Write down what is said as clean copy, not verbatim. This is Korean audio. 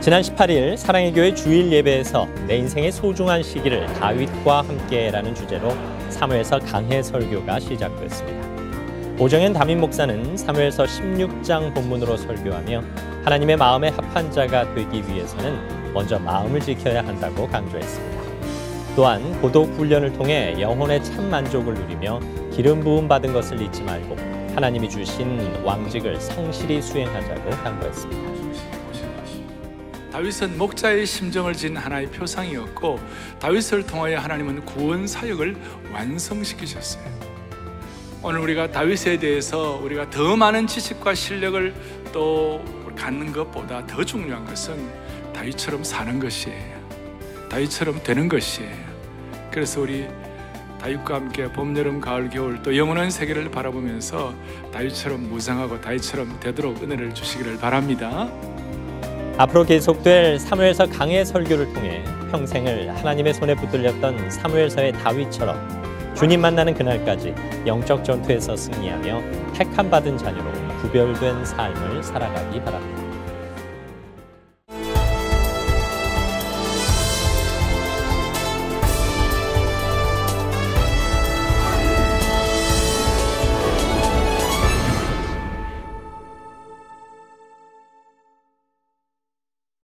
지난 18일 사랑의 교회 주일 예배에서 내 인생의 소중한 시기를 다윗과 함께라는 주제로 사무엘서 강해 설교가 시작됐습니다. 오정현 담임 목사는 사무엘서 16장 본문으로 설교하며 하나님의 마음에 합한 자가 되기 위해서는 먼저 마음을 지켜야 한다고 강조했습니다. 또한 고독 훈련을 통해 영혼의 참 만족을 누리며 기름 부음 받은 것을 잊지 말고 하나님이 주신 왕직을 성실히 수행하자고 당부했습니다. 다윗은 목자의 심정을 진 하나의 표상이었고 다윗을 통하여 하나님은 구원 사역을 완성시키셨어요. 오늘 우리가 다윗에 대해서 우리가 더 많은 지식과 실력을 또 갖는 것보다 더 중요한 것은 다윗처럼 사는 것이에요. 다윗처럼 되는 것이에요. 그래서 우리 다윗과 함께 봄, 여름, 가을, 겨울 또 영원한 세계를 바라보면서 다윗처럼 무장하고 다윗처럼 되도록 은혜를 주시기를 바랍니다. 앞으로 계속될 사무엘서 강해 설교를 통해 평생을 하나님의 손에 붙들렸던 사무엘서의 다윗처럼 주님 만나는 그날까지 영적 전투에서 승리하며 택함 받은 자녀로 구별된 삶을 살아가기 바랍니다.